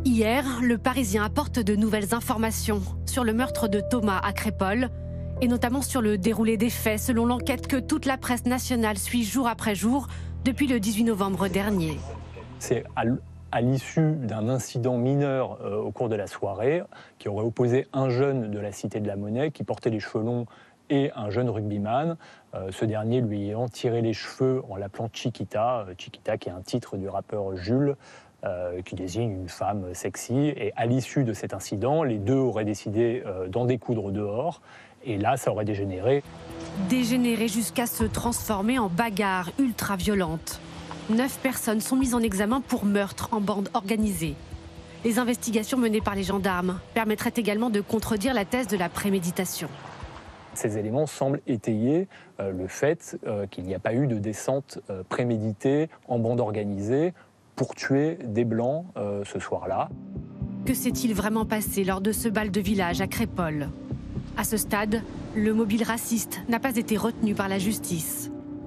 Hier, le Parisien apporte de nouvelles informations sur le meurtre de Thomas à Crépol et notamment sur le déroulé des faits selon l'enquête que toute la presse nationale suit jour après jour depuis le 18 novembre dernier. C'est à l'issue d'un incident mineur au cours de la soirée qui aurait opposé un jeune de la Cité de la Monnaie qui portait les cheveux longs et un jeune rugbyman, ce dernier lui ayant tiré les cheveux en l'appelant Chiquita, Chiquita qui est un titre du rappeur Jules, qui désigne une femme sexy. Et à l'issue de cet incident, les deux auraient décidé d'en découdre dehors. Et là, ça aurait dégénéré. Dégénéré jusqu'à se transformer en bagarre ultra-violente. 9 personnes sont mises en examen pour meurtre en bande organisée. Les investigations menées par les gendarmes permettraient également de contredire la thèse de la préméditation. Ces éléments semblent étayer le fait qu'il n'y a pas eu de descente préméditée en bande organisée pour tuer des Blancs ce soir-là. Que s'est-il vraiment passé lors de ce bal de village à Crépol? À ce stade, le mobile raciste n'a pas été retenu par la justice.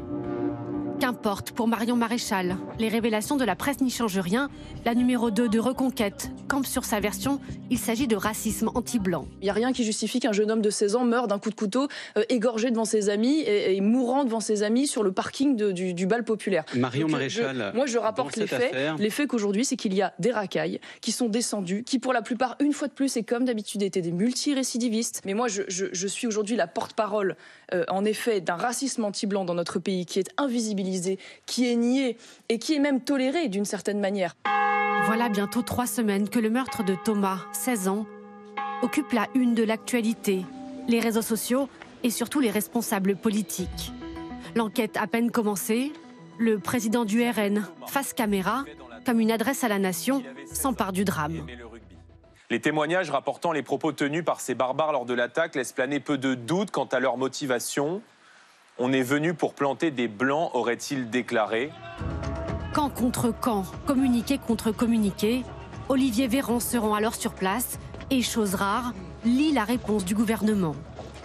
Qu'importe pour Marion Maréchal, les révélations de la presse n'y changent rien. La numéro 2 de Reconquête campe sur sa version. Il s'agit de racisme anti-blanc. Il n'y a rien qui justifie qu'un jeune homme de 16 ans meure d'un coup de couteau, égorgé devant ses amis et mourant devant ses amis sur le parking du bal populaire. Marion Maréchal, moi je rapporte les faits. Les faits qu'aujourd'hui, c'est qu'il y a des racailles qui sont descendues, qui pour la plupart, une fois de plus, et comme d'habitude, étaient des multirécidivistes. Mais moi, je suis aujourd'hui la porte-parole, en effet, d'un racisme anti-blanc dans notre pays qui est invisibilisé, qui est nié et qui est même toléré d'une certaine manière. Voilà bientôt 3 semaines que le meurtre de Thomas, 16 ans, occupe la une de l'actualité, les réseaux sociaux et surtout les responsables politiques. L'enquête à peine commencée, le président du RN, face caméra, comme une adresse à la nation, s'empare du drame. Les témoignages rapportant les propos tenus par ces barbares lors de l'attaque laissent planer peu de doutes quant à leur motivation. On est venu pour planter des Blancs, aurait-il déclaré. Camp contre camp, communiqué contre communiqué, Olivier Véran se rend alors sur place et, chose rare, lit la réponse du gouvernement.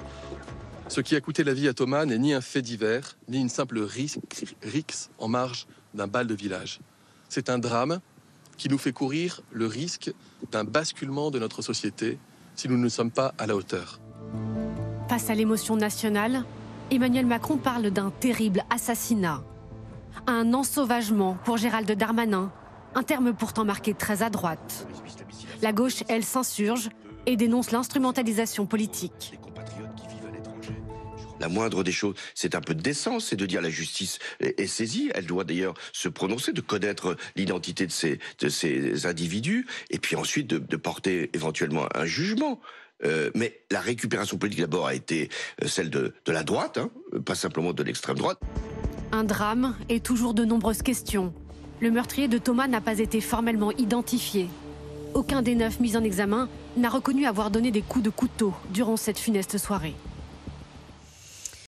Ce qui a coûté la vie à Thomas n'est ni un fait divers, ni une simple rixe en marge d'un bal de village. C'est un drame qui nous fait courir le risque d'un basculement de notre société si nous ne sommes pas à la hauteur. Face à l'émotion nationale, Emmanuel Macron parle d'un terrible assassinat. Un ensauvagement pour Gérald Darmanin, un terme pourtant marqué très à droite. La gauche, elle, s'insurge et dénonce l'instrumentalisation politique. La moindre des choses, c'est un peu de décence, c'est de dire la justice est saisie. Elle doit d'ailleurs se prononcer, de connaître l'identité de ces individus, et puis ensuite de porter éventuellement un jugement. Mais la récupération politique d'abord a été celle de la droite, pas simplement de l'extrême droite. Un drame et toujours de nombreuses questions. Le meurtrier de Thomas n'a pas été formellement identifié. Aucun des 9 mis en examen n'a reconnu avoir donné des coups de couteau durant cette funeste soirée.